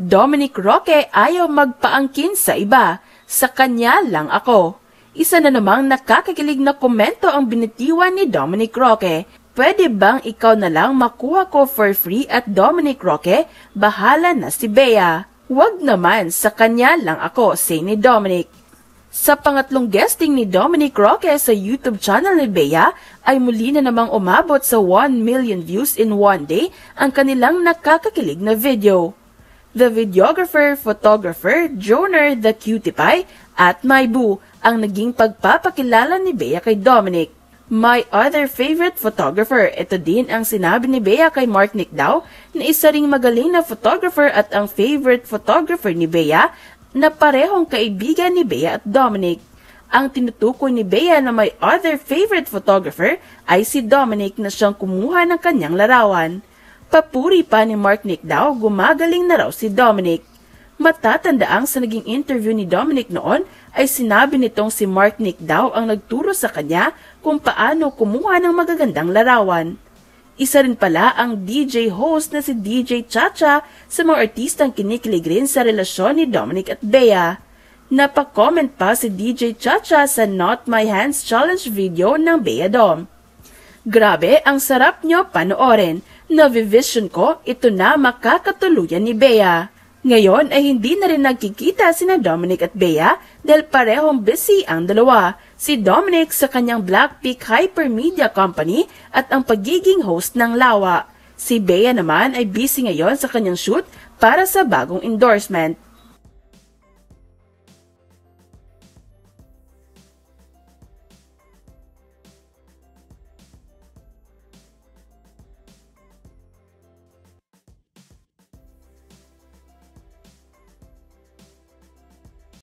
Dominic Roque ayaw magpaangkin sa iba, sa kanya lang ako. Isa na namang nakakakilig na komento ang binitiwan ni Dominic Roque. Pwede bang ikaw na lang makuha ko for free at Dominic Roque? Bahala na si Bea. Wag naman, sa kanya lang ako, say ni Dominic. Sa pangatlong guesting ni Dominic Roque sa YouTube channel ni Bea, ay muli na namang umabot sa 1 million views in one day ang kanilang nakakakilig na video. The videographer, photographer, Joner the Cutie Pie at My Boo ang naging pagpapakilala ni Bea kay Dominic. My other favorite photographer, ito din ang sinabi ni Bea kay Mark Nicdao na isa ring magaling na photographer at ang favorite photographer ni Bea na parehong kaibigan ni Bea at Dominic. Ang tinutukoy ni Bea na my other favorite photographer ay si Dominic na siyang kumuha ng kanyang larawan. Papuri pa ni Mark Nicdao, gumagaling na raw si Dominic. Matatandaang sa naging interview ni Dominic noon ay sinabi nitong si Mark Nicdao ang nagturo sa kanya kung paano kumuha ng magagandang larawan. Isa rin pala ang DJ host na si DJ Chacha sa mga artistang kinikilig rin sa relasyon ni Dominic at Bea. Napakomment pa si DJ Chacha sa Not My Hands Challenge video ng Bea Dom. Grabe, ang sarap nyo panoorin. Navivision ko, ito na makakatuluyan ni Bea. Ngayon ay hindi na rin nagkikita sina Dominic at Bea dahil parehong busy ang dalawa. Si Dominic sa kanyang Blackpeak Hypermedia Company at ang pagiging host ng Lawa. Si Bea naman ay busy ngayon sa kanyang shoot para sa bagong endorsement.